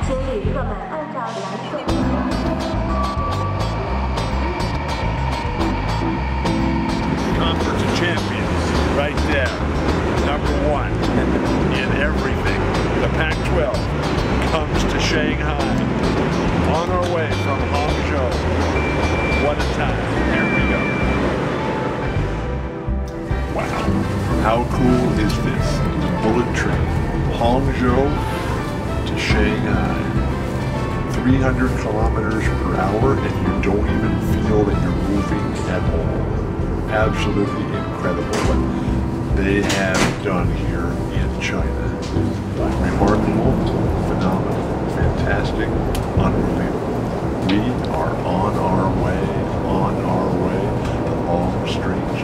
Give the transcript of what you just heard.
请旅客们按照蓝色。 Conference of Champions, right there. #1 in everything. The Pac-12 comes to Shanghai. On our way from Hangzhou. What a time. Here we go. Wow. How cool is this? The bullet train. Hangzhou to Shanghai. 300 kilometers per hour, and you don't even feel that you're moving at all. Absolutely incredible what they have done here in China. Remarkable, phenomenal, fantastic, unbelievable. We are on our way, the long straight